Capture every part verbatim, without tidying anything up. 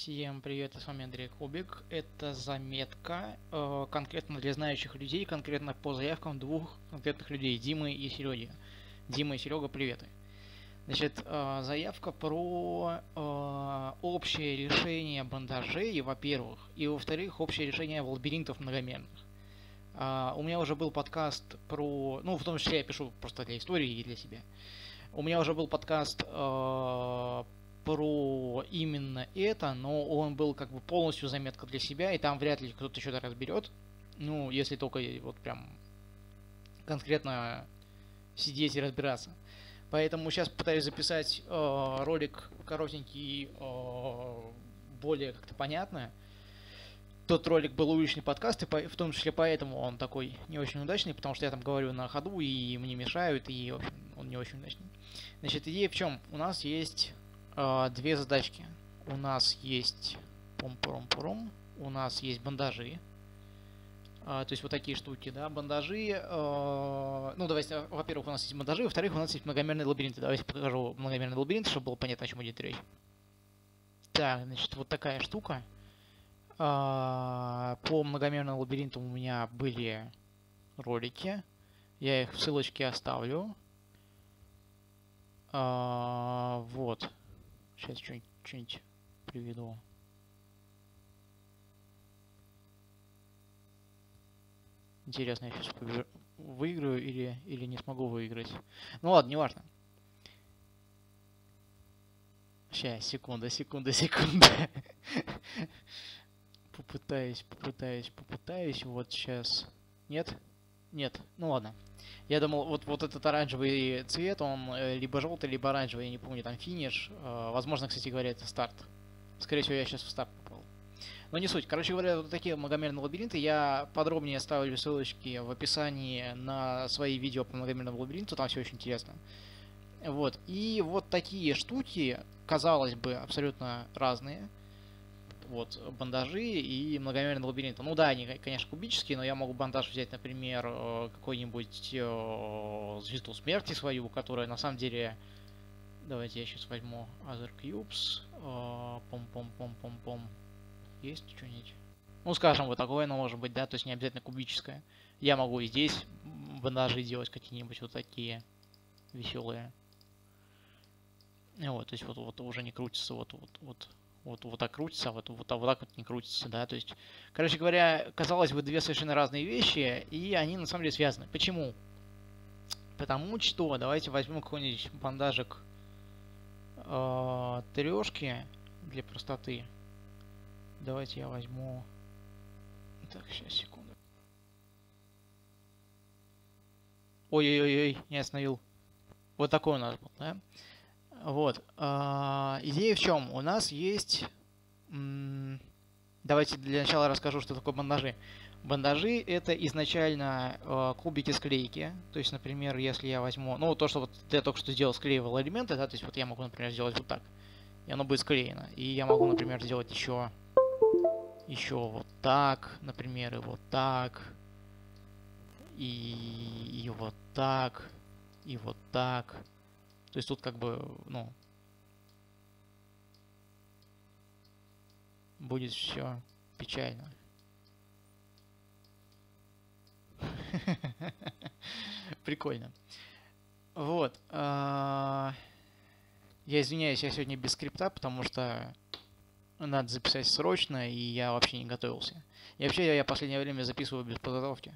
Всем привет, с вами Андрей Кубик. Это заметка э, конкретно для знающих людей, конкретно по заявкам двух конкретных людей, Димы и Сереги. Дима и Серега, приветы. Значит, э, заявка про э, общее решение бандажей, во-первых, и во-вторых, общее решение лабиринтов многомерных. Э, у меня уже был подкаст про, ну, в том числе я пишу просто для истории и для себя. У меня уже был подкаст э, про именно это, но он был как бы полностью заметка для себя, и там вряд ли кто-то что-то разберет. Ну, если только вот прям конкретно сидеть и разбираться. Поэтому сейчас пытаюсь записать э, ролик коротенький, э, более как-то понятно. Тот ролик был уличный подкаст, и по, в том числе поэтому он такой не очень удачный, потому что я там говорю на ходу, и мне мешают, и в общем, он не очень удачный. Значит, идея в чем? У нас есть э, две задачки. У нас есть пом-пором-пором, у нас есть бандажи. Э, то есть вот такие штуки, да, бандажи. Э, ну, давайте, во-первых, у нас есть бандажи, во-вторых, у нас есть многомерные лабиринты. Давайте покажу многомерный лабиринт, чтобы было понятно, о чем идет речь. Так, значит, вот такая штука. По многомерному лабиринту у меня были ролики. Я их в ссылочке оставлю. А, вот. Сейчас что-нибудь приведу. Интересно, я сейчас выиграю или, или не смогу выиграть. Ну ладно, не важно. Сейчас, секунда, секунда, секунда. Попытаюсь, попытаюсь, попытаюсь. Вот сейчас. Нет? Нет. Ну ладно. Я думал, вот, вот этот оранжевый цвет, он э, либо желтый, либо оранжевый, я не помню, там финиш. Э, возможно, кстати говоря, это старт. Скорее всего, я сейчас в старт попал. Но не суть. Короче говоря, вот такие многомерные лабиринты. Я подробнее оставлю ссылочки в описании на свои видео по многомерному лабиринту. Там все очень интересно. Вот. И вот такие штуки, казалось бы, абсолютно разные. Вот, бандажи и многомерный лабиринт. Ну да, они, конечно, кубические, но я могу бандаж взять, например, какой-нибудь звезду смерти свою, которая на самом деле... Давайте я сейчас возьму Other Cubes. Пом-пом-пом-пом-пом. Есть что-нибудь? Ну, скажем, вот такое оно может быть, да, то есть не обязательно кубическое. Я могу и здесь бандажи делать какие-нибудь вот такие веселые. Вот, то есть вот, вот уже не крутится, вот, вот, вот. Вот, вот так крутится, а вот, вот, а вот так вот не крутится, да, то есть, короче говоря, казалось бы, две совершенно разные вещи, и они на самом деле связаны. Почему? Потому что, давайте возьмем какой-нибудь бандажик э, трешки для простоты. Давайте я возьму... Так, сейчас, секунду. Ой-ой-ой, не остановил. Вот такой у нас был, да? Вот. А, идея в чем? У нас есть... Давайте для начала расскажу, что такое бандажи. Бандажи — это изначально э, кубики склейки. То есть, например, если я возьму... Ну, то, что вот я только что сделал, склеивал элементы, да, то есть вот я могу, например, сделать вот так. И оно будет склеено. И я могу, например, сделать еще... Еще вот так, например, и вот так. И, и вот так. И вот так. То есть тут как бы, ну, будет все печально. Прикольно. Вот. Я извиняюсь, я сегодня без скрипта, потому что надо записать срочно, и я вообще не готовился. И вообще я в последнее время записываю без подготовки.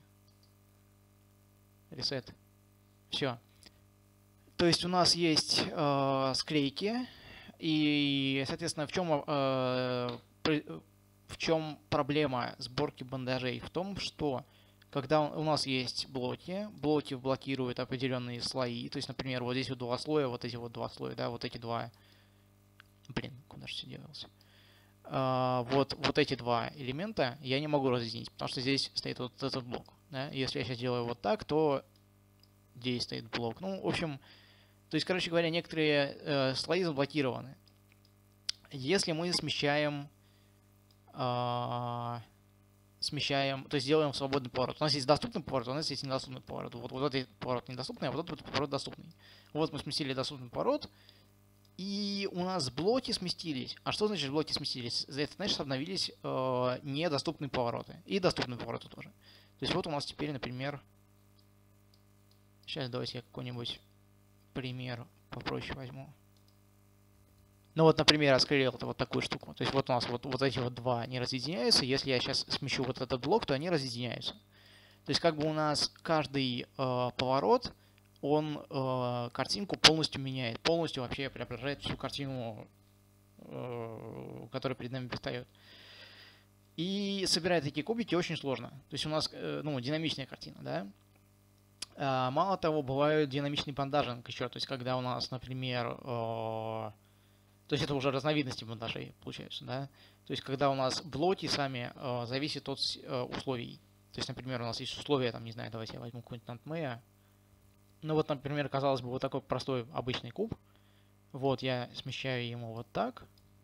Ресет. Все. То есть у нас есть э, склейки, и, соответственно, в чем, э, в чем проблема сборки бандажей? В том, что когда у нас есть блоки, блоки блокируют определенные слои, то есть, например, вот здесь вот два слоя, вот эти вот два слоя, да, вот эти два, блин, куда же все делался? Э, вот, вот эти два элемента я не могу разъединить, потому что здесь стоит вот этот блок, да? Если я сейчас делаю вот так, то здесь стоит блок. Ну, в общем... То есть, короче говоря, некоторые э, слои заблокированы. Если мы смещаем, э, смещаем, то есть делаем свободный поворот. У нас есть доступный поворот, у нас есть недоступный поворот. Вот, вот этот поворот недоступный, а вот этот поворот доступный. Вот мы сместили доступный поворот, И у нас блоки сместились. А что значит блоки сместились? Это значит, что обновились э, недоступные повороты. И доступные повороты тоже. То есть вот у нас теперь, например... Сейчас давайте я какой-нибудь пример попроще возьму. Ну вот, например, я скрылил вот такую штуку. То есть вот у нас вот, вот эти вот два, они разъединяются. Если я сейчас смещу вот этот блок, то они разъединяются. То есть как бы у нас каждый э, поворот, он э, картинку полностью меняет. Полностью вообще преображает всю картину, э, которая перед нами предстает. И собирать такие кубики очень сложно. То есть у нас э, ну, динамичная картина, да. А, мало того, бывают динамичный бандажинг еще. То есть когда у нас, например... Э, То есть это уже разновидности бандажей получаются, да. То есть когда у нас блоки сами э, зависят от э, условий. То есть, например, у нас есть условия, там, не знаю, давайте я возьму какой-нибудь Nantmea. Ну вот, например, казалось бы, вот такой простой обычный куб. Вот я смещаю ему вот так.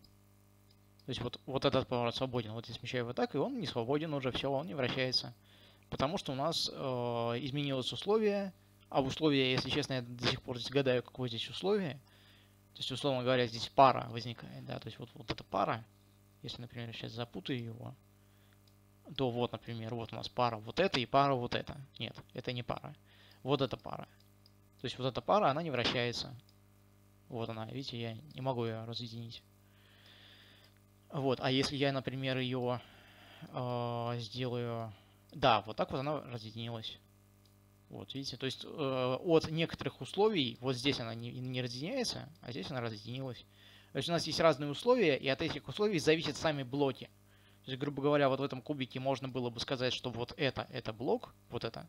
То есть вот, вот этот поворот свободен. Вот я смещаю вот так, и он не свободен уже, все, он не вращается. Потому что у нас э, изменилось условие. А в условии, если честно, я до сих пор здесь гадаю, какое здесь условие. То есть, условно говоря, здесь пара возникает, да, то есть вот, вот эта пара, если, например, сейчас запутаю его, то вот, например, вот у нас пара вот это и пара вот это. Нет, это не пара. Вот эта пара. То есть вот эта пара, она не вращается. Вот она, видите, я не могу ее разъединить. Вот, а если я, например, ее э, сделаю... Да, вот так вот она разъединилась. Вот, видите, то есть э, от некоторых условий, вот здесь она не, не разъединяется, а здесь она разъединилась. То есть у нас есть разные условия, и от этих условий зависят сами блоки. То есть, грубо говоря, вот в этом кубике можно было бы сказать, что вот это, это блок, вот это.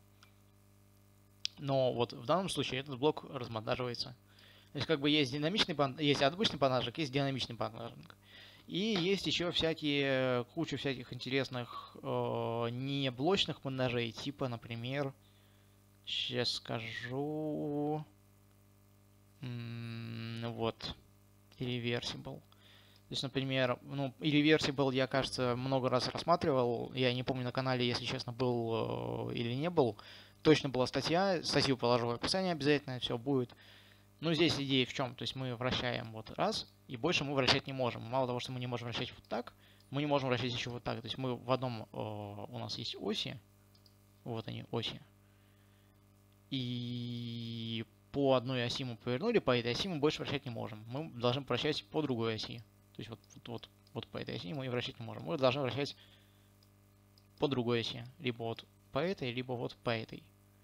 Но вот в данном случае этот блок размонтаживается. То есть как бы есть динамичный банд, есть обычный бандажик, есть динамичный бандажик. И есть еще всякие, куча всяких интересных э, не блочных бандажей, типа, например... Сейчас скажу. М-м, вот. Irreversible. То есть, например, ну, Irreversible я, кажется, много раз рассматривал. Я не помню, на канале, если честно, был э, или не был. Точно была статья. Статью положу в описание обязательно, все будет. Ну, здесь идея в чем? То есть мы вращаем вот раз, и больше мы вращать не можем. Мало того, что мы не можем вращать вот так, мы не можем вращать еще вот так. То есть мы в одном... Э, у нас есть оси. Вот они, оси. И по одной оси мы повернули, по этой оси мы больше вращать не можем. Мы должны вращать по другой оси. То есть вот, вот, вот, вот по этой оси мы вращать не можем. Мы должны вращать по другой оси. Либо вот по этой, либо вот по этой.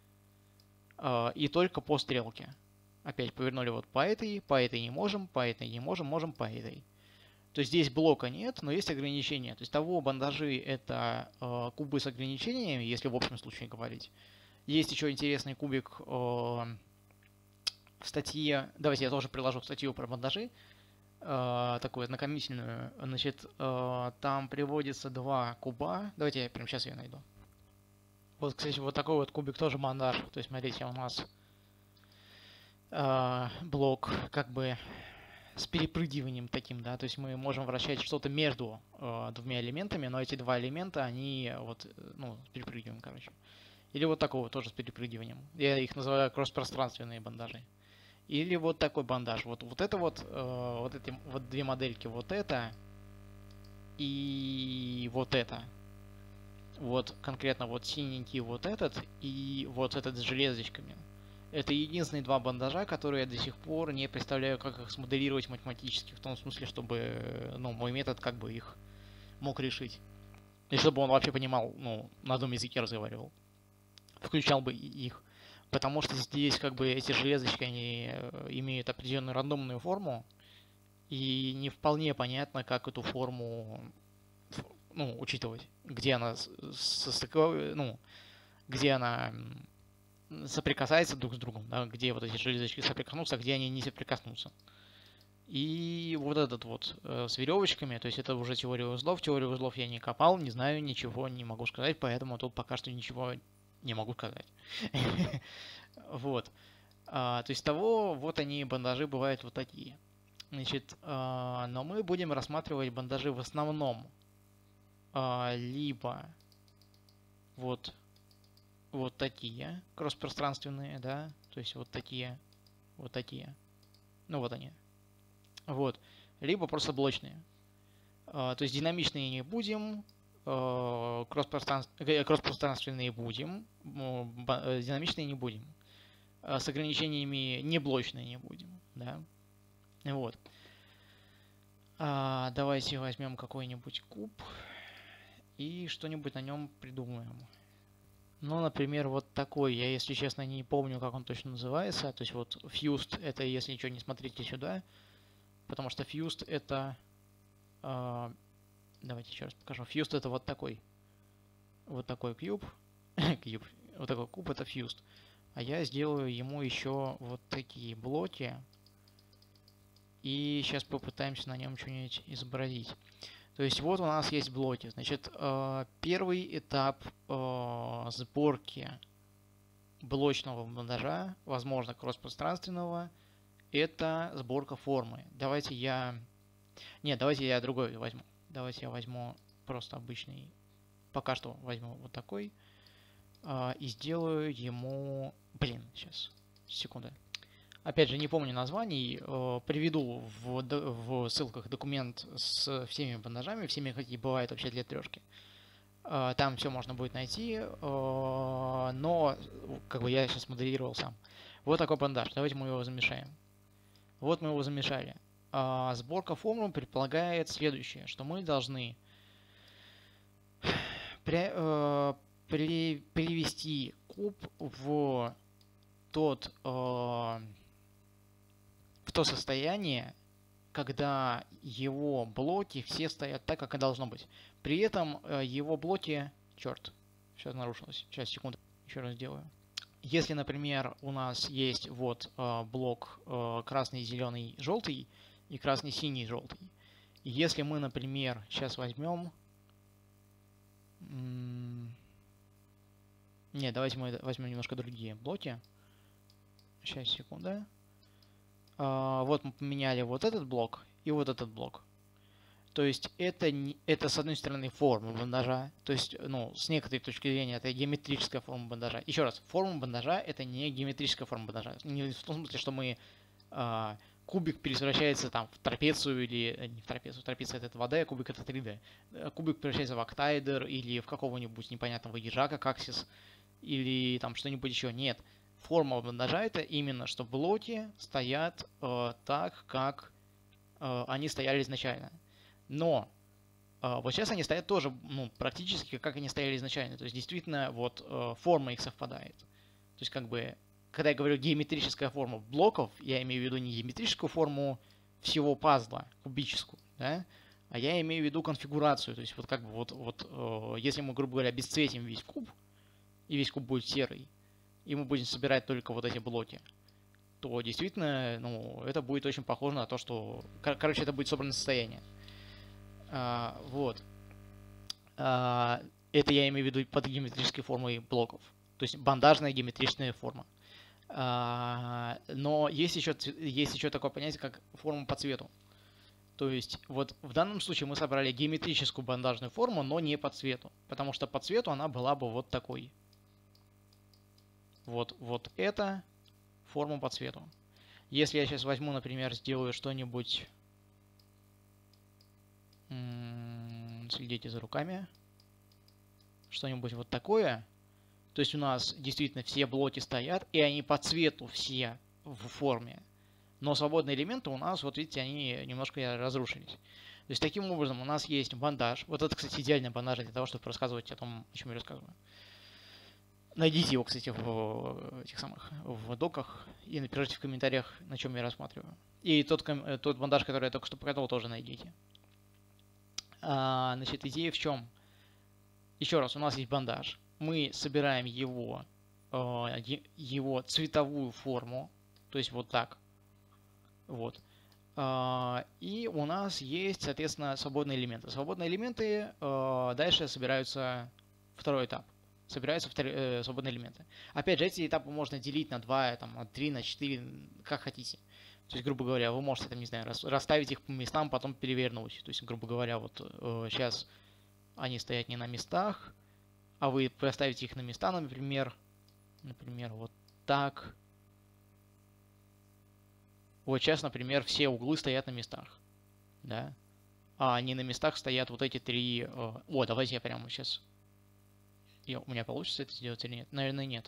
И только по стрелке. Опять повернули вот по этой, по этой не можем, по этой не можем, можем по этой. То есть здесь блока нет, но есть ограничения. То есть того бандажи это кубы с ограничениями, если в общем случае говорить. Есть еще интересный кубик э, в статье. Давайте я тоже приложу статью про бандажи. Э, такую ознакомительную. Значит, э, там приводится два куба. Давайте я прямо сейчас ее найду. Вот, кстати, вот такой вот кубик тоже бандаж. То есть, смотрите, у нас э, блок как бы с перепрыгиванием таким, да. То есть мы можем вращать что-то между э, двумя элементами, но эти два элемента, они вот, ну, перепрыгиваем, короче. Или вот такого тоже с перепрыгиванием. Я их называю кросспространственные бандажи. Или вот такой бандаж. Вот, вот это вот, э, вот эти вот две модельки. Вот это и вот это. Вот конкретно вот синенький вот этот и вот этот с железочками. Это единственные два бандажа, которые я до сих пор не представляю, как их смоделировать математически. В том смысле, чтобы ну, мой метод как бы их мог решить. И чтобы он вообще понимал, ну, на одном языке разговаривал. Включал бы их, потому что здесь как бы эти железочки, они имеют определенную рандомную форму, и не вполне понятно, как эту форму, ну, учитывать, где она состыковывает, ну, где она соприкасается друг с другом, да, где вот эти железочки соприкоснутся, а где они не соприкоснутся. И вот этот вот э, с веревочками, то есть это уже теория узлов. Теорию узлов я не копал, не знаю, ничего не могу сказать, поэтому тут пока что ничего не могу сказать. Вот. А, то есть того, вот они, бандажи бывают вот такие. Значит, а, но мы будем рассматривать бандажи в основном а, либо вот, вот такие кросспространственные, да, то есть вот такие, вот такие. Ну вот они. Вот. Либо просто блочные. То есть динамичные не будем, кросс-пространственные будем, динамичные не будем. С ограничениями не блочные не будем. Да? Вот. Давайте возьмем какой-нибудь куб и что-нибудь на нем придумаем. Ну, например, вот такой. Я, если честно, не помню, как он точно называется. То есть вот Fused, это, если ничего, не смотрите сюда. Потому что Fused это... Э, давайте еще раз покажу. Fused это вот такой. Вот такой куб. куб. Вот такой куб это Fused. А я сделаю ему еще вот такие блоки. И сейчас попытаемся на нем что-нибудь изобразить. То есть вот у нас есть блоки. Значит, первый этап сборки блочного бандажа, возможно, кросс-пространственного, это сборка формы. Давайте я... Нет, давайте я другой возьму. Давайте я возьму просто обычный... Пока что возьму вот такой. И сделаю ему... Блин, сейчас. Секунду. Опять же, не помню названий, э, приведу в, в ссылках документ с всеми бандажами, всеми, какие бывают вообще для трешки. Э, там все можно будет найти, э, но как бы я сейчас моделировал сам. Вот такой бандаж, давайте мы его замешаем. Вот мы его замешали. Э, сборка формы предполагает следующее, что мы должны при, э, при, перевести куб в тот... Э, в то состояние, когда его блоки все стоят так, как и должно быть. При этом его блоки... Черт, сейчас нарушилось. Сейчас, секунду, еще раз сделаю. Если, например, у нас есть вот блок красный, зеленый, желтый и красный, синий, желтый. И если мы, например, сейчас возьмем... Нет, давайте мы возьмем немножко другие блоки. Сейчас, секунду. Uh, вот мы поменяли вот этот блок и вот этот блок. То есть это, не, это с одной стороны форма бандажа. То есть, ну, с некоторой точки зрения это геометрическая форма бандажа. Еще раз, форма бандажа это не геометрическая форма бандажа. Не в том смысле, что мы uh, кубик превращается там в трапецию или не в трапецию. Трапеция это два дэ, а кубик это три дэ. Кубик превращается в октаэдр или в какого-нибудь непонятного ежа, как аксис, или там что-нибудь еще. Нет. Форма бандажа это именно, что блоки стоят э, так, как э, они стояли изначально. Но э, вот сейчас они стоят тоже ну, практически как они стояли изначально. То есть действительно вот э, форма их совпадает. То есть как бы, когда я говорю геометрическая форма блоков, я имею в виду не геометрическую форму всего пазла, кубическую, да? А я имею в виду конфигурацию. То есть вот как бы вот, вот э, если мы, грубо говоря, обесцветим весь куб, и весь куб будет серый, и мы будем собирать только вот эти блоки, то действительно, ну, это будет очень похоже на то, что... Кор- короче, это будет собранное состояние. А, вот. А, это я имею в виду под геометрической формой блоков. То есть бандажная геометричная форма. А, но есть еще, есть еще такое понятие, как форма по цвету. То есть вот в данном случае мы собрали геометрическую бандажную форму, но не по цвету. Потому что по цвету она была бы вот такой. Вот, вот это форма по цвету. Если я сейчас возьму, например, сделаю что-нибудь... Следите за руками. Что-нибудь вот такое. То есть у нас действительно все блоки стоят, и они по цвету все в форме. Но свободные элементы у нас, вот видите, они немножко разрушились. То есть таким образом у нас есть бандаж. Вот это, кстати, идеальный бандаж для того, чтобы рассказывать о том, о чем я рассказываю. Найдите его, кстати, в этих самых в доках и напишите в комментариях, на чем я рассматриваю. И тот, тот бандаж, который я только что показал, тоже найдите. А, значит, идея в чем? Еще раз, у нас есть бандаж. Мы собираем его, его цветовую форму, то есть вот так. Вот. И у нас есть, соответственно, свободные элементы. Свободные элементы дальше собираются второй этап. Собираются втор- э, свободные элементы. Опять же, эти этапы можно делить на два, там, на три, на четыре, как хотите. То есть, грубо говоря, вы можете, там, не знаю, расставить их по местам, потом перевернуть. То есть, грубо говоря, вот э, сейчас они стоят не на местах, а вы поставите их на места, например, например, вот так. Вот сейчас, например, все углы стоят на местах, да, а не на местах стоят вот эти три... Э, о, давайте я прямо сейчас... Я, у меня получится это сделать или нет? Наверное, нет.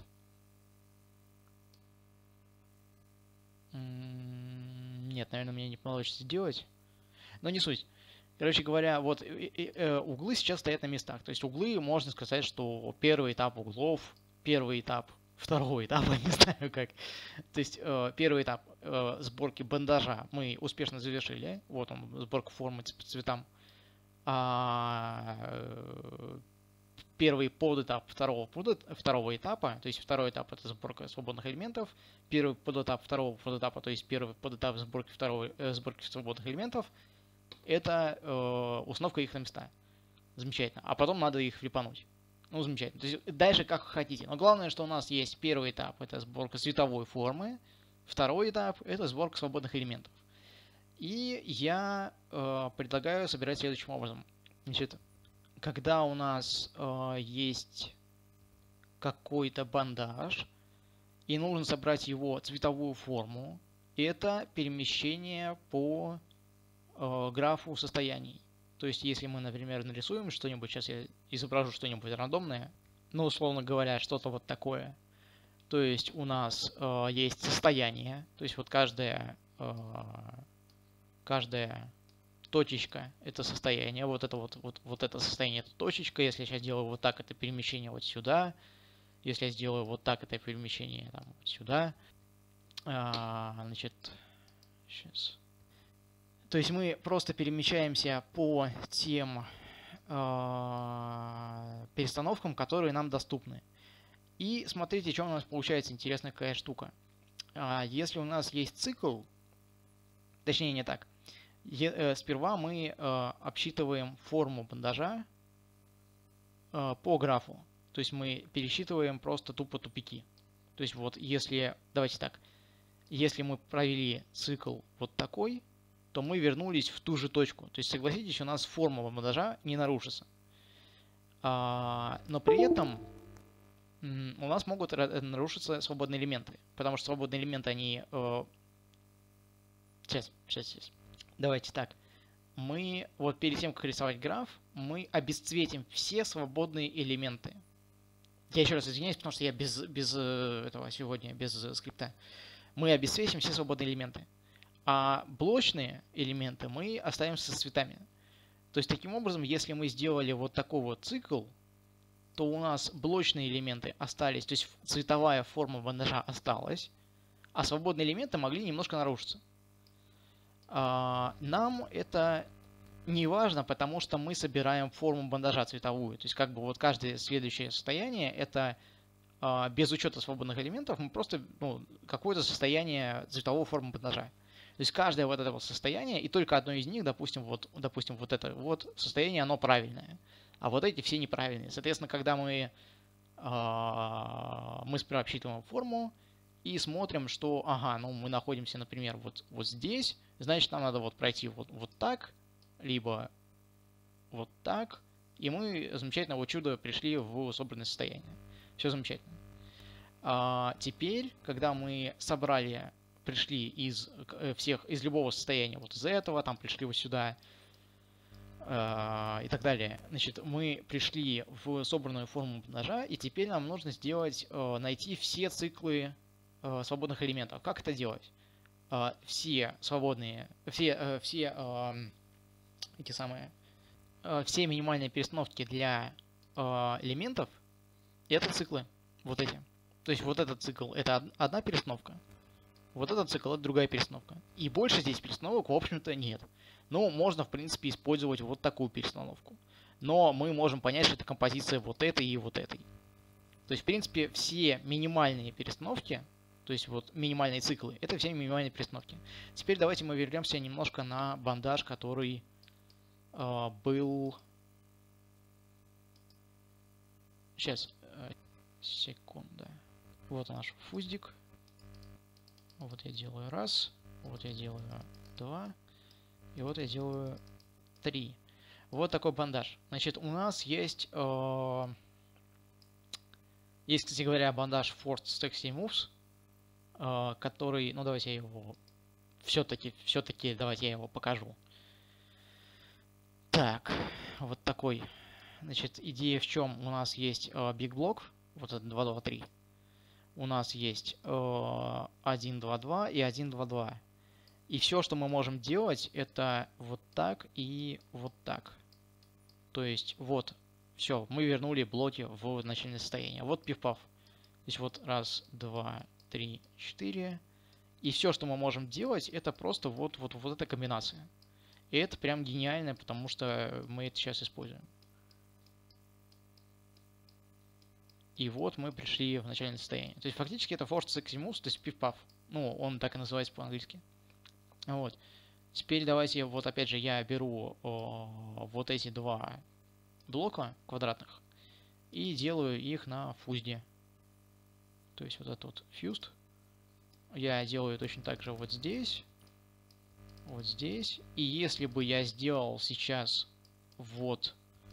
Нет, наверное, мне не получится сделать. Но не суть. Короче говоря, вот э, э, углы сейчас стоят на местах. То есть углы, можно сказать, что первый этап углов, первый этап, второй этап, не знаю как. То есть э, первый этап э, сборки бандажа мы успешно завершили. Вот он, сборка формы по цветам. А, э, первый подэтап второго, подэ, второго этапа, то есть второй этап это сборка свободных элементов, первый подэтап второго подэтапа, то есть первый подэтап сборки второго э, сборки свободных элементов, это э, установка их на места. Замечательно. А потом надо их флипануть. Ну, замечательно. То есть дальше как хотите. Но главное, что у нас есть первый этап, это сборка световой формы, второй этап это сборка свободных элементов. И я э, предлагаю собирать следующим образом. Значит, когда у нас э, есть какой-то бандаж, и нужно собрать его цветовую форму, это перемещение по э, графу состояний. То есть, если мы, например, нарисуем что-нибудь, сейчас я изображу что-нибудь рандомное, ну, условно говоря, что-то вот такое. То есть, у нас э, есть состояние, то есть, вот каждая, э, каждая точечка это состояние, вот это вот, вот, вот это состояние это точечка, если я сейчас делаю вот так, это перемещение вот сюда, если я сделаю вот так, это перемещение там вот сюда, а, значит, сейчас. То есть мы просто перемещаемся по тем а, перестановкам, которые нам доступны. И смотрите, что у нас получается интересная какая штука. А, если у нас есть цикл, точнее не так, сперва мы э, обсчитываем форму бандажа э, по графу. То есть мы пересчитываем просто тупо тупики. То есть вот если, давайте так, если мы провели цикл вот такой, то мы вернулись в ту же точку. То есть согласитесь, у нас форма бандажа не нарушится. А, но при этом у нас могут нарушиться свободные элементы. Потому что свободные элементы, они... Э, сейчас, сейчас, сейчас. Давайте так. Мы вот перед тем, как рисовать граф, мы обесцветим все свободные элементы. Я еще раз извиняюсь, потому что я без, без этого сегодня, без скрипта. Мы обесцветим все свободные элементы. А блочные элементы мы оставим со цветами. То есть таким образом, если мы сделали вот такой вот цикл, то у нас блочные элементы остались, то есть цветовая форма бандажа осталась, а свободные элементы могли немножко нарушиться. Нам это не важно, потому что мы собираем форму бандажа цветовую. То есть как бы вот каждое следующее состояние это без учета свободных элементов, мы просто ну, какое-то состояние цветовой формы бандажа. То есть каждое вот это вот состояние, и только одно из них, допустим, вот, допустим, вот это вот состояние, оно правильное. А вот эти все неправильные. Соответственно, когда мы, мы сперва обсчитываем форму, и смотрим, что, ага, ну мы находимся, например, вот, вот здесь, значит, нам надо вот пройти вот, вот так, либо вот так, и мы замечательно вот чудо пришли в собранное состояние. Все замечательно. А теперь, когда мы собрали, пришли из всех, из любого состояния, вот из этого, там пришли вот сюда, и так далее. Значит, мы пришли в собранную форму бандажа, и теперь нам нужно сделать, найти все циклы свободных элементов. Как это делать? Все свободные, все, все эти самые, все минимальные перестановки для элементов это циклы, вот эти. То есть вот этот цикл это одна перестановка, вот этот цикл это другая перестановка. И больше здесь перестановок в общем-то нет. Ну, можно в принципе использовать вот такую перестановку. Но мы можем понять, что это композиция вот этой и вот этой. То есть в принципе все минимальные перестановки, то есть вот минимальные циклы, это все минимальные перестановки. Теперь давайте мы вернемся немножко на бандаж, который э, был... Сейчас, э, секунда. Вот наш фуздик. Вот я делаю раз, вот я делаю два, и вот я делаю три. Вот такой бандаж. Значит, у нас есть... Э, есть, кстати говоря, бандаж Forced Stack Moves, который, ну давайте я его все-таки, все-таки, давайте я его покажу. Так, вот такой. Значит, идея в чем? У нас есть э, big block, вот это два, два, три. У нас есть э, один, два, два и один, два, два. И все, что мы можем делать, это вот так и вот так. То есть вот, все, мы вернули блоки в начальное состояние. Вот пиф-паф. То есть вот раз, два, три, четыре. И все, что мы можем делать, это просто вот, вот, вот эта комбинация. И это прям гениально, потому что мы это сейчас используем. И вот мы пришли в начальное состояние. То есть фактически это force six moves, то есть пиф-паф. Ну, он так и называется по-английски. Вот. Теперь давайте, вот опять же, я беру о, вот эти два блока квадратных и делаю их на фузде. То есть вот этот вот fused. Я делаю точно так же вот здесь. Вот здесь. И если бы я сделал сейчас вот,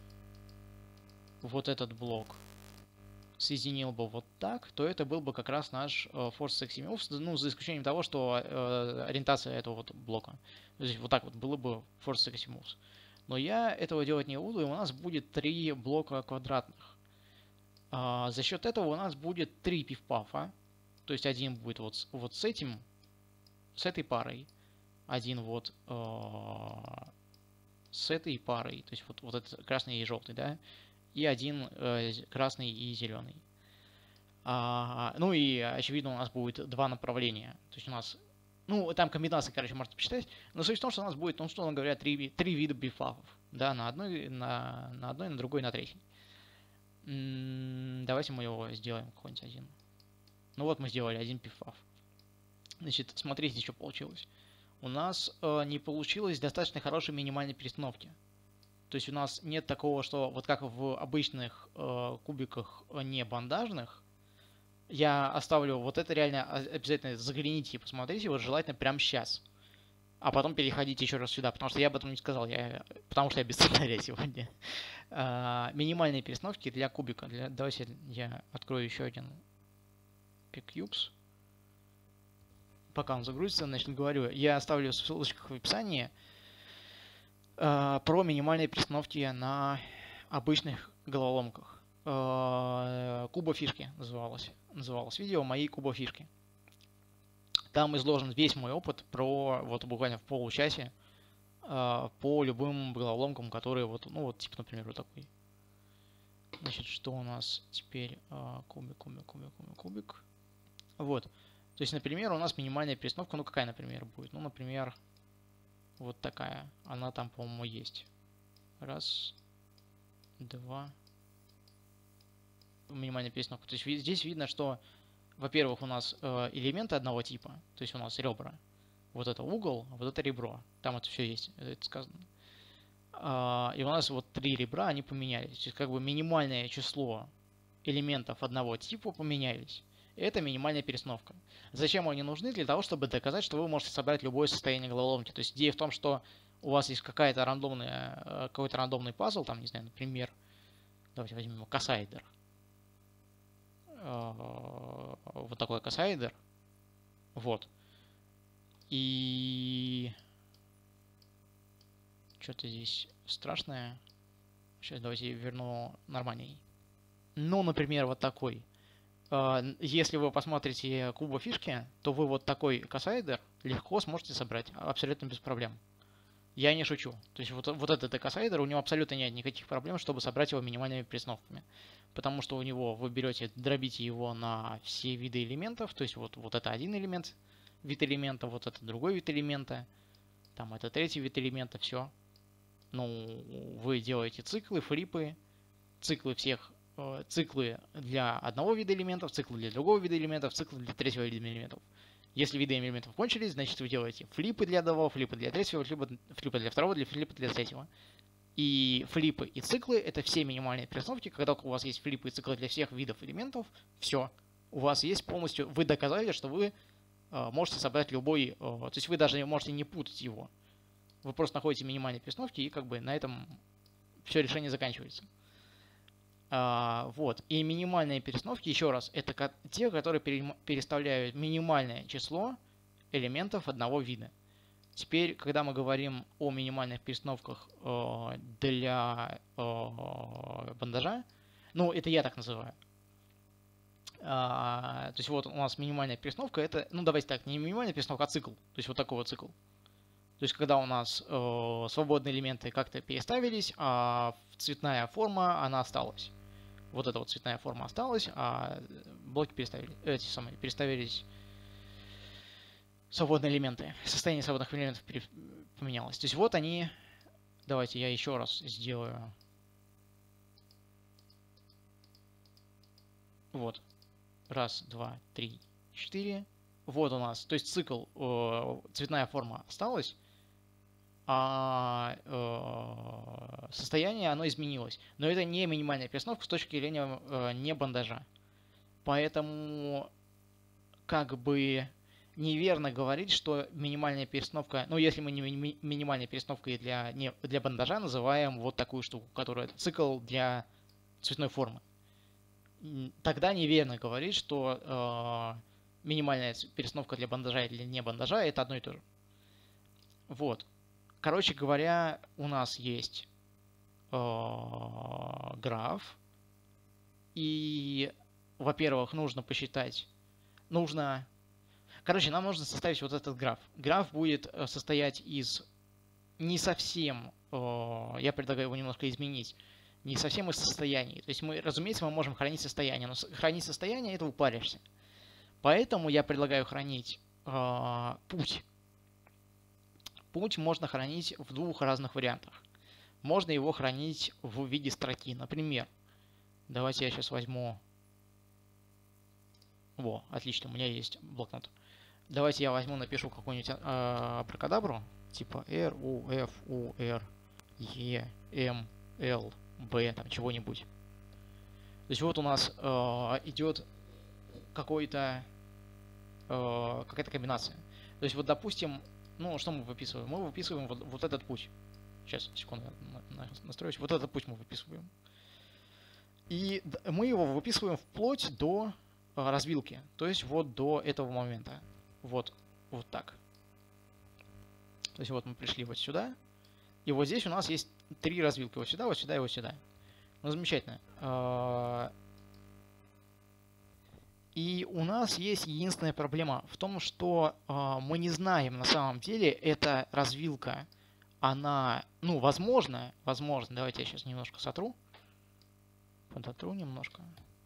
вот этот блок, соединил бы вот так, то это был бы как раз наш э, force six moves, ну, за исключением того, что э, ориентация этого вот блока. То есть вот так вот было бы force six moves. Но я этого делать не буду, и у нас будет три блока квадратных. А, за счет этого у нас будет три пиф-пафа. То есть один будет вот с, вот с этим, с этой парой. Один вот э, с этой парой. То есть вот, вот этот красный и желтый, да? И один э, красный и зеленый. А, ну и очевидно у нас будет два направления. То есть у нас, ну там комбинации, короче, можете посчитать. Но суть в том, что у нас будет, ну, условно говоря, три, три вида бифафов. Да, на одной, на, на одной, на другой, на третьей. М-м, давайте мы его сделаем какой-нибудь один. Ну вот мы сделали один пифаф. Значит, смотрите, что получилось. У нас э, не получилось достаточно хорошей минимальной перестановки. То есть у нас нет такого, что вот как в обычных э, кубиках не бандажных, я оставлю вот это реально обязательно загляните и посмотрите, вот желательно прямо сейчас. А потом переходите еще раз сюда, потому что я об этом не сказал, я, потому что я без сценария сегодня. А, минимальные перестановки для кубика. Для, давайте я открою еще один pcubes. Пока он загрузится, значит, говорю, я оставлю в ссылочках в описании про минимальные перестановки на обычных головоломках. Куба фишки называлось, называлось видео моей куба фишки. Там изложен весь мой опыт про вот буквально в получасе по любым головоломкам, которые вот, ну вот типа, например, вот такой. Значит, что у нас теперь кубик, кубик, кубик, кубик, кубик. Вот. То есть, например, у нас минимальная перестановка, ну какая, например, будет? Ну, например, вот такая. Она там, по-моему, есть. Раз, два. Минимальная перестановка. То есть здесь видно, что, во-первых, у нас э, элементы одного типа. То есть у нас ребра. Вот это угол, а вот это ребро. Там это все есть, это сказано. А, и у нас вот три ребра, они поменялись. То есть как бы минимальное число элементов одного типа поменялись. Это минимальная перестановка. Зачем они нужны? Для того, чтобы доказать, что вы можете собрать любое состояние головоломки. То есть идея в том, что у вас есть какая-то рандомная, какой-то рандомный пазл, там, не знаю, например, давайте возьмем кассайдер. Вот такой кассайдер. Вот. И что-то здесь страшное. Сейчас давайте верну нормальней. Ну, например, вот такой. Если вы посмотрите куба фишки, то вы вот такой кассайдер легко сможете собрать, абсолютно без проблем. Я не шучу. То есть вот, вот этот кассайдер, у него абсолютно нет никаких проблем, чтобы собрать его минимальными перестановками. Потому что у него вы берете, дробите его на все виды элементов. То есть вот, вот это один элемент, вид элемента, вот это другой вид элемента. Там это третий вид элемента, все. Ну, вы делаете циклы, флипы, циклы всех циклы для одного вида элементов, циклы для другого вида элементов, циклы для третьего вида элементов. Если виды элементов кончились, значит вы делаете флипы для одного, флипы для третьего, флипы, флипы для второго, для флипы для третьего. И флипы и циклы — это все минимальные перестановки. Когда у вас есть флипы и циклы для всех видов элементов, все. У вас есть полностью, вы доказали, что вы э, можете собрать любой, э, то есть вы даже можете не путать его. Вы просто находите минимальные перестановки, и как бы на этом все решение заканчивается. Uh, вот. И минимальные перестановки, еще раз, это те, которые переставляют минимальное число элементов одного вида. Теперь, когда мы говорим о минимальных перестановках э, для э, бандажа, ну, это я так называю. А, то есть вот у нас минимальная перестановка, это, ну, давайте так, не минимальная перестановка, а цикл. То есть вот такой вот цикл. То есть когда у нас э, свободные элементы как-то переставились, а цветная форма, она осталась. Вот эта вот цветная форма осталась, а блоки переставили, эти самые, переставились свободные элементы. Состояние свободных элементов поменялось. То есть вот они. Давайте я еще раз сделаю. Вот. Раз, два, три, четыре. Вот у нас. То есть цикл, э, цветная форма осталась, а э, состояние оно изменилось. Но это не минимальная перестановка с точки зрения э, не бандажа. Поэтому как бы неверно говорить, что минимальная перестановка, ну если мы не ми минимальной перестановкой для, не, для бандажа называем вот такую штуку, которая цикл для цветной формы. Тогда неверно говорить, что э, минимальная перестановка для бандажа и для не бандажа это одно и то же. Вот. Короче говоря, у нас есть э, граф. И, во-первых, нужно посчитать, нужно... Короче, нам нужно составить вот этот граф. Граф будет состоять из не совсем, э, я предлагаю его немножко изменить, не совсем из состояний. То есть мы, разумеется, мы можем хранить состояние, но хранить состояние — это упаришься. Поэтому я предлагаю хранить э, путь. Путь можно хранить в двух разных вариантах. Можно его хранить в виде строки. Например, давайте я сейчас возьму... Во, отлично, у меня есть блокнот. Давайте я возьму, напишу какую-нибудь э, абракадабру, типа R, U, F, U, R, E, M, L, B, там чего-нибудь. То есть вот у нас э, идет какой-то э, какая-то комбинация. То есть вот, допустим, ну что мы выписываем? Мы выписываем вот, вот этот путь. Сейчас, секунду, настроюсь. Вот этот путь мы выписываем. И мы его выписываем вплоть до развилки. То есть вот до этого момента. Вот, вот так. То есть вот мы пришли вот сюда. И вот здесь у нас есть три развилки. Вот сюда, вот сюда и вот сюда. Ну, замечательно. И у нас есть единственная проблема в том, что мы не знаем на самом деле, эта развилка, она, ну, возможно, возможно, давайте я сейчас немножко сотру. Подотру немножко.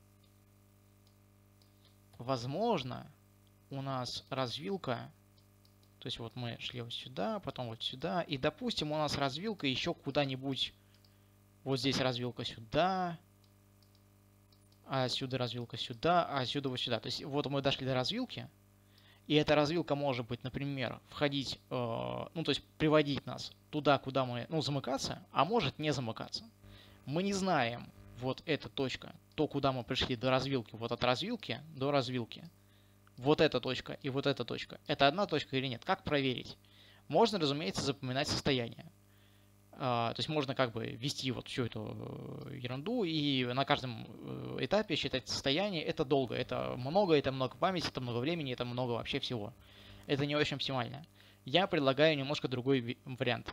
Возможно, у нас развилка, то есть вот мы шли вот сюда, потом вот сюда, и допустим у нас развилка еще куда-нибудь, вот здесь развилка сюда, а отсюда развилка сюда, а отсюда вот сюда. То есть вот мы дошли до развилки, и эта развилка может быть, например, входить, э, ну то есть приводить нас туда, куда мы, ну замыкаться, а может не замыкаться. Мы не знаем вот эта точка, то, куда мы пришли до развилки, вот от развилки до развилки. Вот эта точка и вот эта точка. Это одна точка или нет? Как проверить? Можно, разумеется, запоминать состояние. То есть можно как бы ввести вот всю эту ерунду и на каждом этапе считать состояние. Это долго, это много, это много памяти, это много времени, это много вообще всего. Это не очень оптимально. Я предлагаю немножко другой вариант.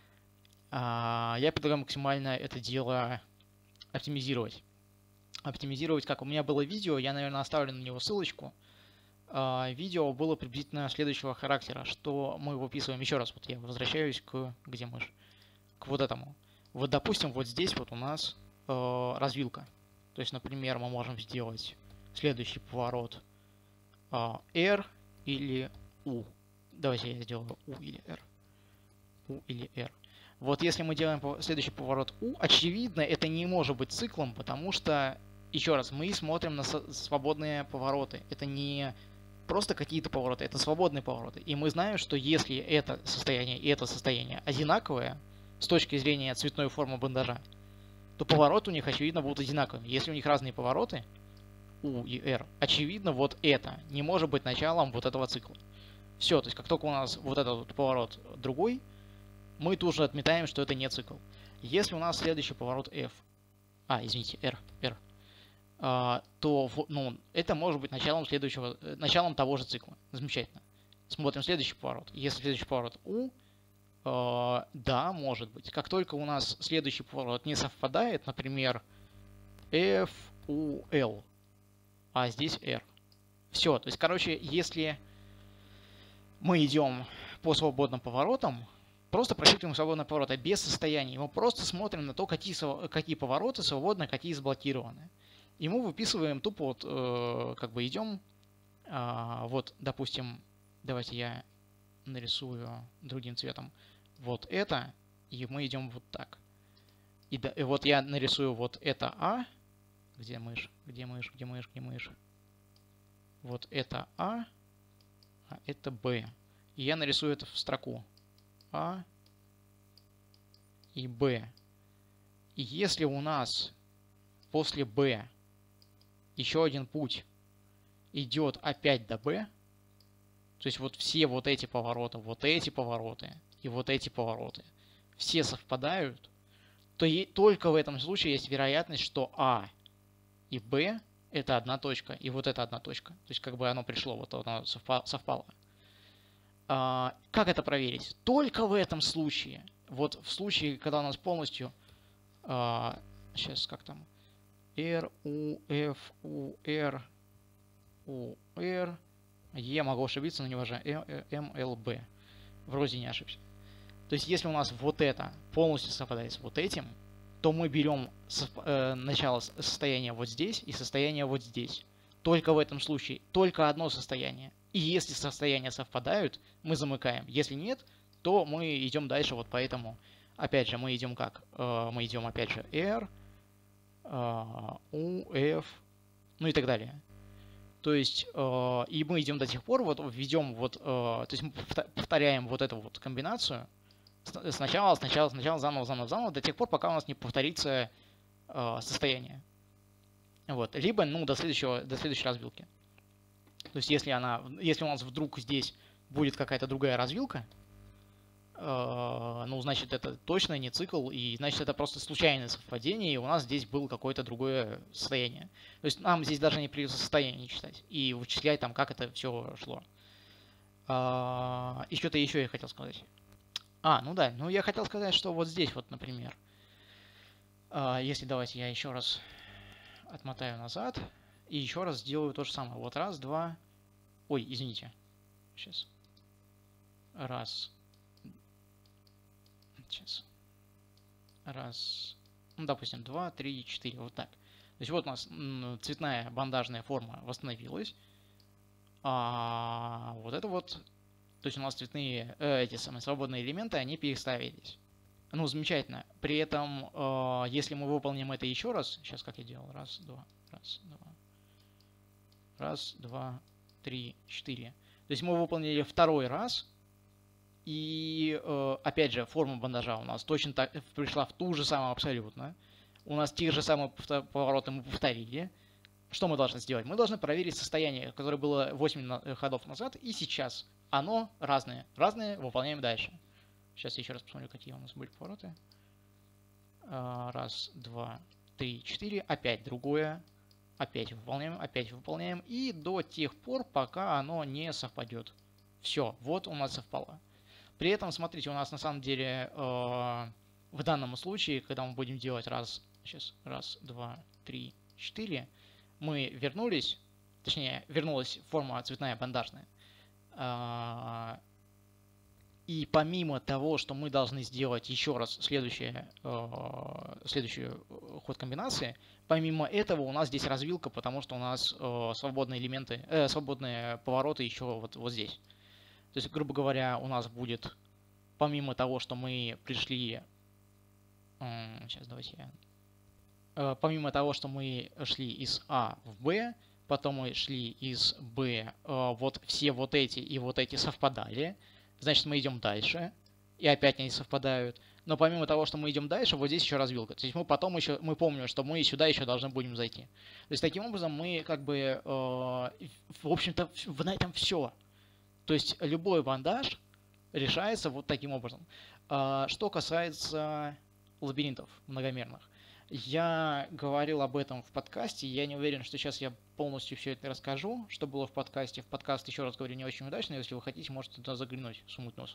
Я предлагаю максимально это дело оптимизировать. Оптимизировать, как у меня было видео, я, наверное, оставлю на него ссылочку. Видео было приблизительно следующего характера, что мы выписываем, еще раз, вот я возвращаюсь к, где мышь, к вот этому. Вот, допустим, вот здесь вот у нас э, развилка. То есть, например, мы можем сделать следующий поворот э, R или U. Давайте я сделаю U или R. U или R. Вот если мы делаем следующий поворот U, очевидно, это не может быть циклом, потому что, еще раз, мы смотрим на свободные повороты. Это не просто какие-то повороты, это свободные повороты. И мы знаем, что если это состояние и это состояние одинаковое с точки зрения цветной формы бандажа, то повороты у них, очевидно, будут одинаковыми. Если у них разные повороты, U и R, очевидно, вот это не может быть началом вот этого цикла. Все, то есть как только у нас вот этот вот поворот другой, мы тут же отметаем, что это не цикл. Если у нас следующий поворот F, а, извините, R, R, то ну, это может быть началом следующего, началом того же цикла. Замечательно. Смотрим следующий поворот. Если следующий поворот U, э, да, может быть. Как только у нас следующий поворот не совпадает, например, F, U, L, а здесь R. Все, то есть, короче, если мы идем по свободным поворотам, просто просчитываем свободные повороты без состояний. Мы просто смотрим на то, какие, какие повороты свободны, какие заблокированы. И мы выписываем тупо вот, э, как бы идем, э, вот, допустим, давайте я нарисую другим цветом вот это, и мы идем вот так. И, да, и вот я нарисую вот это А. Где мышь? Где мышь? Где мышь? Где мышь? Вот это А, а это Б. И я нарисую это в строку. А и Б. И если у нас после Б еще один путь идет опять до Б, то есть вот все вот эти повороты, вот эти повороты и вот эти повороты, все совпадают, то и только в этом случае есть вероятность, что А и Б это одна точка, и вот это одна точка. То есть как бы оно пришло, вот оно совпало. А, как это проверить? Только в этом случае. Вот в случае, когда у нас полностью... А, сейчас как там? R, U, F, U, R, U, R. E могу ошибиться, но не важно. M, L, B. Вроде не ошибся. То есть если у нас вот это полностью совпадает с вот этим, то мы берем э, начало состояния вот здесь и состояние вот здесь. Только в этом случае. Только одно состояние. И если состояния совпадают, мы замыкаем. Если нет, то мы идем дальше вот поэтому. Опять же, мы идем как? Э, мы идем опять же R, э, U, F, ну и так далее. То есть, э, и мы идем до тех пор, вот введем вот, э, то есть мы повторяем вот эту вот комбинацию. Сначала, сначала, сначала, заново, заново, заново, до тех пор, пока у нас не повторится э, состояние. Вот. Либо, ну, до, следующего, до следующей развилки. То есть, если, она, если у нас вдруг здесь будет какая-то другая развилка, э, ну, значит, это точно не цикл, и значит, это просто случайное совпадение, и у нас здесь было какое-то другое состояние. То есть, нам здесь даже не придется состояние читать и вычислять, там, как это все шло. Э, и что-то еще я хотел сказать. А, ну да, ну я хотел сказать, что вот здесь вот, например, если давайте я еще раз отмотаю назад и еще раз сделаю то же самое. Вот раз, два, ой, извините, сейчас, раз, сейчас, раз, ну допустим, два, три, четыре, вот так. То есть вот у нас цветная бандажная форма восстановилась, а вот это вот... То есть у нас цветные, э, эти самые свободные элементы, они переставились. Ну, замечательно. При этом, э, если мы выполним это еще раз, сейчас как я делал, раз, два, раз, два, раз, два, три, четыре. То есть мы выполнили второй раз, и, э, опять же, форма бандажа у нас точно так пришла в ту же самую абсолютно. У нас те же самые повороты мы повторили. Что мы должны сделать? Мы должны проверить состояние, которое было восемь ходов назад, и сейчас. Оно разное. Разные выполняем дальше. Сейчас я еще раз посмотрю, какие у нас были повороты. Раз, два, три, четыре. Опять другое. Опять выполняем, опять выполняем. И до тех пор, пока оно не совпадет. Все, вот у нас совпало. При этом, смотрите, у нас на самом деле э, в данном случае, когда мы будем делать раз, сейчас, раз, два, три, четыре, мы вернулись, точнее, вернулась форма цветная бандажная. И помимо того, что мы должны сделать еще раз следующий, следующий ход комбинации, помимо этого у нас здесь развилка, потому что у нас свободные элементы, э, свободные повороты еще вот, вот здесь. То есть, грубо говоря, у нас будет, помимо того, что мы пришли... Сейчас давайте я... Помимо того, что мы шли из А в Б, потом мы шли из Б, вот все вот эти и вот эти совпадали. Значит, мы идем дальше. И опять они совпадают. Но помимо того, что мы идем дальше, вот здесь еще развилка. То есть мы потом еще, мы помним, что мы сюда еще должны будем зайти. То есть таким образом мы как бы, э, в общем-то, на этом все. То есть любой бандаж решается вот таким образом. Э, что касается лабиринтов многомерных. Я говорил об этом в подкасте, я не уверен, что сейчас я полностью все это расскажу, что было в подкасте. В подкаст, еще раз говорю, не очень удачно, если вы хотите, можете туда заглянуть, сунуть нос.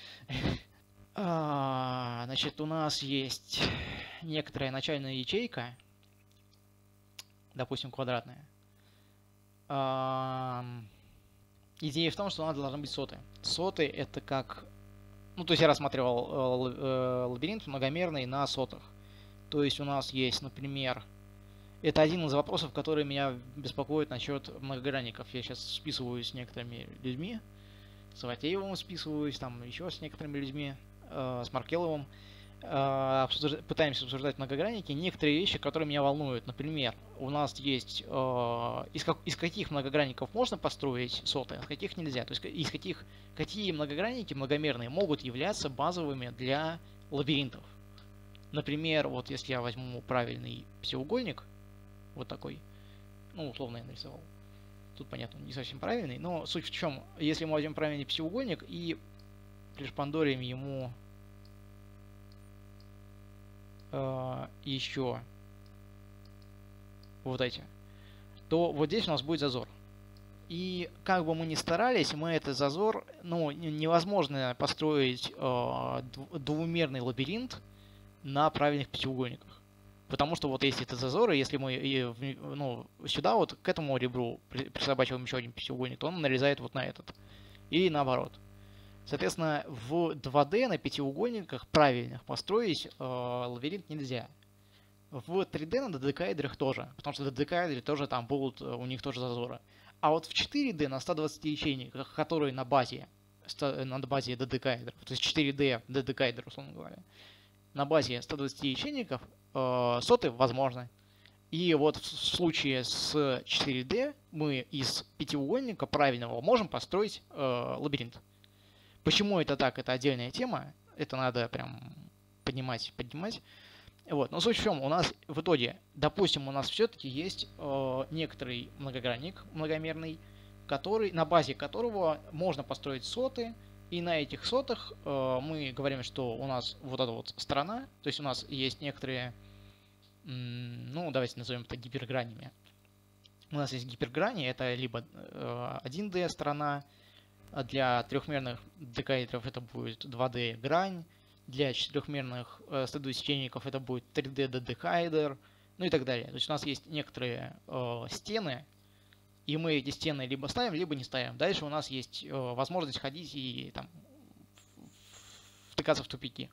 Значит, у нас есть некоторая начальная ячейка, допустим, квадратная. Идея в том, что она должна быть соты. Соты это как... Ну, то есть я рассматривал лабиринт многомерный на сотах. То есть у нас есть, например, это один из вопросов, который меня беспокоит насчет многогранников. Я сейчас списываюсь с некоторыми людьми, с Ватеевым списываюсь, там еще с некоторыми людьми, э, с Маркеловым. Э, обсужд... Пытаемся обсуждать многогранники. Некоторые вещи, которые меня волнуют. Например, у нас есть, э, из, как... из каких многогранников можно построить соты, а из каких нельзя. То есть из каких, какие многогранники многомерные могут являться базовыми для лабиринтов. Например, вот если я возьму правильный пятиугольник, вот такой, ну, условно я нарисовал. Тут, понятно, не совсем правильный, но суть в чем, если мы возьмем правильный пятиугольник и пришпандорим ему э, еще вот эти, то вот здесь у нас будет зазор. И как бы мы ни старались, мы этот зазор, ну, невозможно построить э, двумерный лабиринт на правильных пятиугольниках. Потому что вот есть это зазоры, если мы ну, сюда вот к этому ребру присобачиваем еще один пятиугольник, то он нарезает вот на этот. И наоборот. Соответственно, в два дэ на пятиугольниках правильных построить э, лабиринт нельзя. В три дэ на додекаэдрах тоже, потому что додекаэдры тоже там будут, у них тоже зазоры. А вот в четыре дэ на ста двадцати ячейниках, которые на базе, на базе додекаэдров, то есть четыре дэ додекаэдр, условно говоря, на базе ста двадцати ячейников э, соты возможны. И вот в случае с четыре дэ мы из пятиугольника правильного можем построить э, лабиринт. Почему это так, это отдельная тема. Это надо прям поднимать, поднимать. Вот. Но суть в чем, у нас в итоге, допустим, у нас все-таки есть э, некоторый многогранник многомерный, который, на базе которого можно построить соты. И на этих сотах э, мы говорим, что у нас вот эта вот сторона, то есть у нас есть некоторые, ну, давайте назовем это гипергранями. У нас есть гиперграни, это либо э, один дэ сторона, для трехмерных декаэдров это будет два дэ грань, для четырехмерных э, стадоисчейников это будет три дэ додекаэдр, ну и так далее. То есть у нас есть некоторые э, стены, и мы эти стены либо ставим, либо не ставим. Дальше у нас есть э, возможность ходить и там втыкаться в тупики.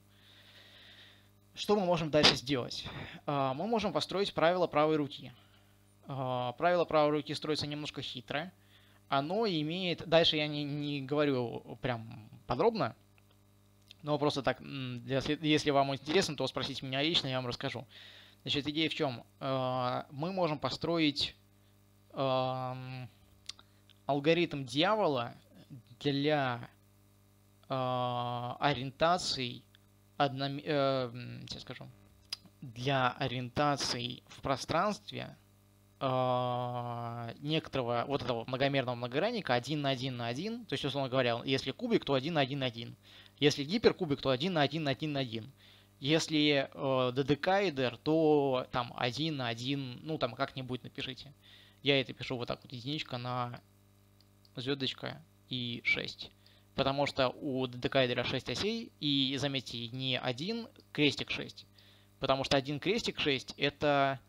Что мы можем дальше сделать? Э, мы можем построить правило правой руки. Э, правило правой руки строится немножко хитро. Оно имеет... Дальше я не, не говорю прям подробно, но просто так, для, если вам интересно, то спросите меня лично, я вам расскажу. Значит, идея в чем? Э, мы можем построить алгоритм дьявола для э, ориентаций одном, э, сейчас скажу, для ориентаций в пространстве э, некоторого вот этого многомерного многогранника один на один на один. То есть, условно говоря, если кубик, то один на один на один. Если гиперкубик, то один на один на один на один. Если э, додекаэдр, то там один на один, ну там как-нибудь напишите. Я это пишу вот так вот, единичка на звездочка и шесть. Потому что у додекаэдра шесть осей, и заметьте, не один крестик шесть. Потому что один крестик шесть это...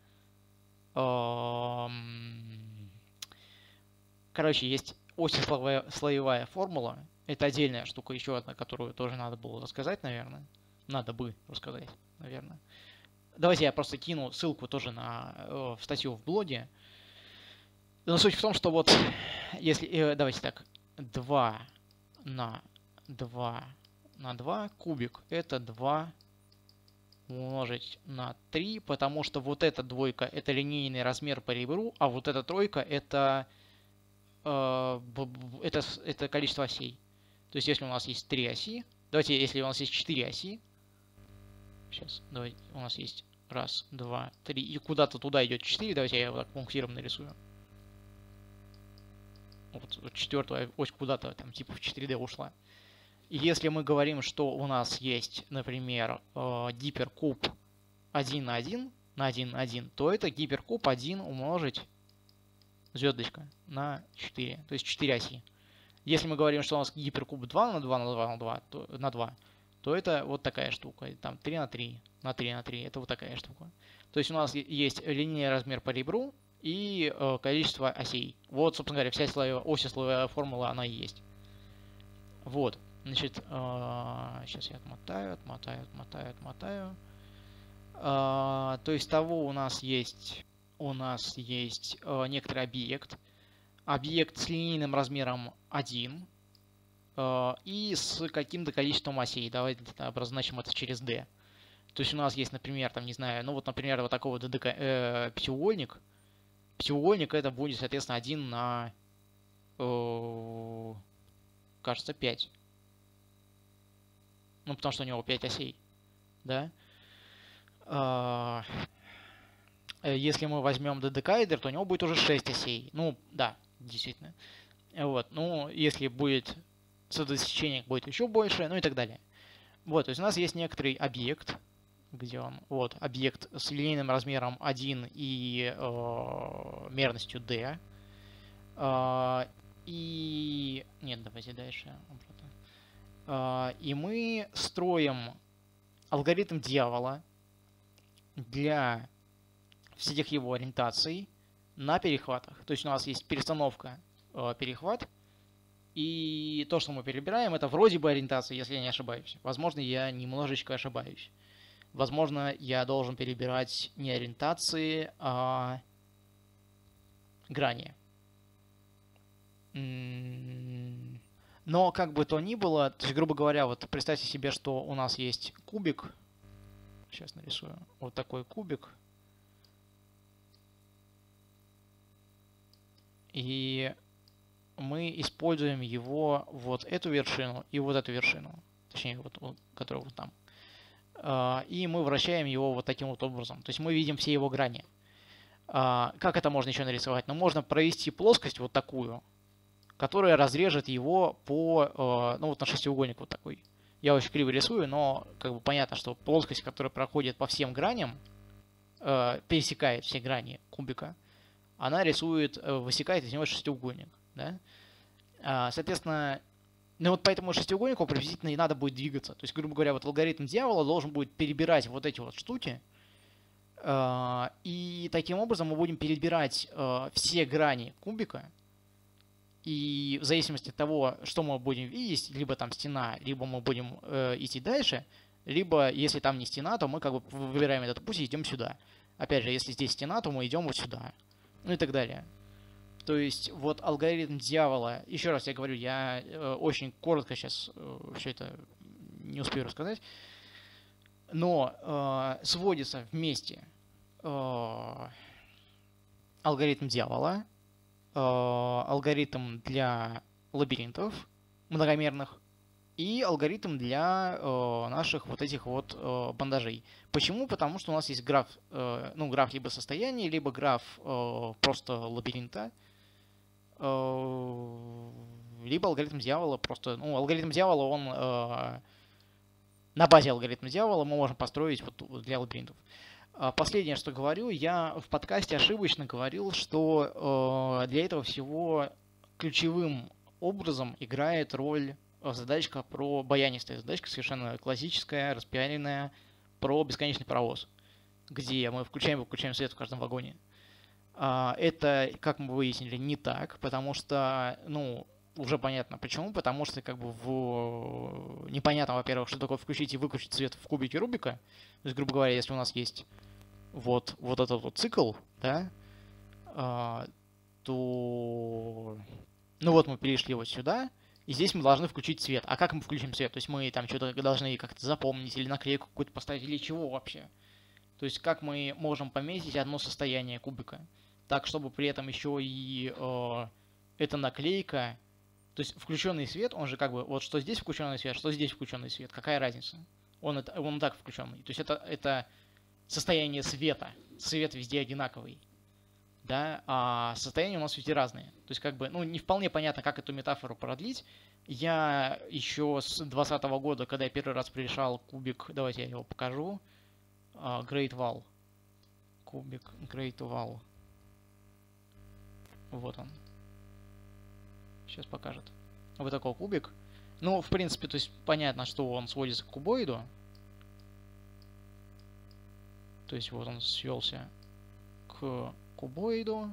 Эм, короче, есть осисловая слоевая формула. Это отдельная штука, еще одна, которую тоже надо было рассказать, наверное. Надо бы рассказать, наверное. Давайте я просто кину ссылку тоже на э, в статью в блоге. Но суть в том, что вот, если, э, давайте так, два на два на два кубик, это два умножить на три, потому что вот эта двойка это линейный размер по ребру, а вот эта тройка это, э, это, это количество осей. То есть если у нас есть три оси, давайте, если у нас есть четыре оси, сейчас, давайте, у нас есть раз, два, три, и куда-то туда идет четыре, давайте я вот так пунктиром нарисую. Вот, вот четвертая ось куда-то там типа в четыре дэ ушла. если мы говорим, что у нас есть, например, гиперкуб один на один на один на один, то это гиперкуб один умножить звездочка на четыре, то есть четыре оси. Если мы говорим, что у нас гиперкуб два на два на два на два, то, на два, то это вот такая штука. Там три на три на три на три, это вот такая штука. То есть у нас есть линейный размер по ребру и э, количество осей. Вот, собственно говоря, вся слоевая, осисловая формула, она и есть. Вот, значит, э, сейчас я отмотаю, отмотаю, отмотаю, отмотаю. Э, то есть того у нас есть, у нас есть э, некоторый объект. Объект с линейным размером один э, и с каким-то количеством осей. Давайте обозначим это через d. То есть у нас есть, например, там, не знаю, ну вот, например, вот такой вот э, пятиугольник. Пятиугольник это будет, соответственно, один на, э, кажется, пять. Ну, потому что у него пять осей. Да? Э, если мы возьмем додекаэдр, то у него будет уже шесть осей. Ну, да. Действительно. Вот. Ну, если будет сосечение, будет еще больше, ну и так далее. Вот, то есть у нас есть некоторый объект, где он, вот, объект с линейным размером один и э, мерностью d. Э, и... Нет, давайте дальше. Э, и мы строим алгоритм дьявола для всех его ориентаций на перехватах. То есть у нас есть перестановка, э, перехват, и то, что мы перебираем, это вроде бы ориентация, если я не ошибаюсь. Возможно, я немножечко ошибаюсь. Возможно, я должен перебирать не ориентации, а грани. Но как бы то ни было, то есть, грубо говоря, вот представьте себе, что у нас есть кубик. Сейчас нарисую. Вот такой кубик. И мы используем его вот эту вершину и вот эту вершину. Точнее, вот, вот которая вот там. И мы вращаем его вот таким вот образом. То есть мы видим все его грани. Как это можно еще нарисовать? Ну, можно провести плоскость вот такую, которая разрежет его по, ну, вот на шестиугольник вот такой. Я очень криво рисую, но как бы понятно, что плоскость, которая проходит по всем граням, пересекает все грани кубика, она рисует, высекает из него шестиугольник. Да? Соответственно, ну вот по этому шестиугольнику приблизительно и надо будет двигаться. То есть, грубо говоря, вот алгоритм дьявола должен будет перебирать вот эти вот штуки. И таким образом мы будем перебирать все грани кубика. И в зависимости от того, что мы будем видеть, либо там стена, либо мы будем идти дальше, либо если там не стена, то мы как бы выбираем этот путь и идем сюда. Опять же, если здесь стена, то мы идем вот сюда. Ну и так далее. То есть вот алгоритм дьявола, еще раз я говорю, я э, очень коротко сейчас э, все это не успею рассказать, но э, сводится вместе э, алгоритм дьявола, э, алгоритм для лабиринтов многомерных и алгоритм для э, наших вот этих вот э, бандажей. Почему? Потому что у нас есть граф, э, ну граф либо состояния, либо граф э, просто лабиринта, либо алгоритм дьявола просто, ну, алгоритм дьявола, он э, на базе алгоритма дьявола мы можем построить вот для лабиринтов. Последнее, что говорю, я в подкасте ошибочно говорил, что э, для этого всего ключевым образом играет роль задачка про баянистая задачка, совершенно классическая, распиаренная, про бесконечный паровоз, где мы включаем и выключаем свет в каждом вагоне. Это, как мы выяснили, не так, потому что, ну, уже понятно почему, потому что как бы в непонятно, во-первых, что такое включить и выключить свет в кубике Рубика. То есть, грубо говоря, если у нас есть вот, вот этот вот цикл, да, то, ну вот мы перешли вот сюда, и здесь мы должны включить свет. А как мы включим свет? То есть мы там что-то должны как-то запомнить или наклейку какую-то поставить, или чего вообще? То есть как мы можем пометить одно состояние кубика, так, чтобы при этом еще и э, эта наклейка, то есть включенный свет, он же как бы, вот что здесь включенный свет, что здесь включенный свет, какая разница? Он, это, он так включенный. То есть это, это состояние света, свет везде одинаковый. да, а состояния у нас везде разные. То есть, как бы, ну, не вполне понятно, как эту метафору продлить. Я еще с двадцатого года, когда я первый раз пришел кубик, давайте я его покажу, uh, Great Wall. Кубик Great Wall. Вот он. Сейчас покажет. Вот такой кубик. Ну, в принципе, то есть понятно, что он сводится к кубоиду. То есть вот он свелся к кубоиду.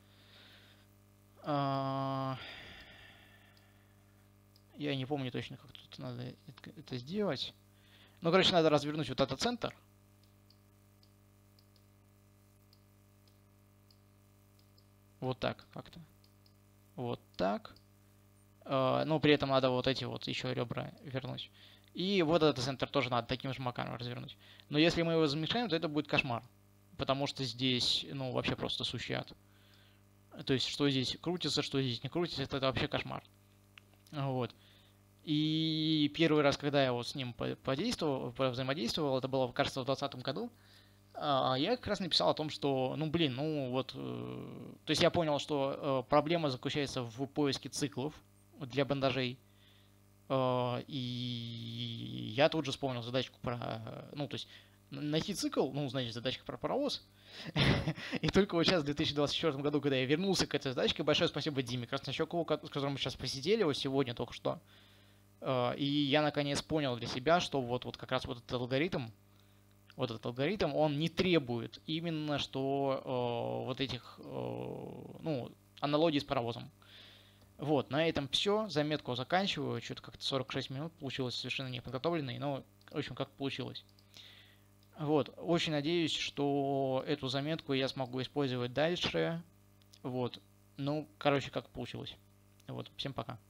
А... Я не помню точно, как тут надо это сделать. Ну, короче, надо развернуть вот этот центр. Вот так как-то. Вот так. Uh, но при этом надо вот эти вот еще ребра вернуть. И вот этот центр тоже надо таким же макаром развернуть. Но если мы его замешаем, то это будет кошмар. Потому что здесь, ну, вообще просто сущий ад. То есть, что здесь крутится, что здесь не крутится, это, это вообще кошмар. Вот. И первый раз, когда я вот с ним подействовал, взаимодействовал, это было, кажется, в двадцатом году, я как раз написал о том, что, ну, блин, ну, вот... То есть я понял, что проблема заключается в поиске циклов для бандажей. И я тут же вспомнил задачку про... Ну, то есть найти цикл, ну, значит, задачка про паровоз. И только вот сейчас, в две тысячи двадцать четвёртом году, когда я вернулся к этой задачке, большое спасибо Диме Краснощекову, с которым мы сейчас посидели вот сегодня только что. И я наконец понял для себя, что вот, вот как раз вот этот алгоритм, вот этот алгоритм, он не требует именно что вот этих, ну, аналогий с паровозом. Вот, на этом все. Заметку заканчиваю. Что-то как-то сорок шесть минут получилось совершенно неподготовленный, но, в общем, как получилось. Вот, очень надеюсь, что эту заметку я смогу использовать дальше. Вот, ну, короче, как получилось. Вот, всем пока.